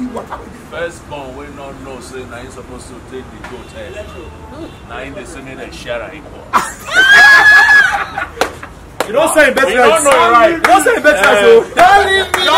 what happened? Firstborn, we not know, say, now you're supposed to take the goat head. Now you're sending a share equal. You don't say in better You don't know it right. You don't say in better Don't leave me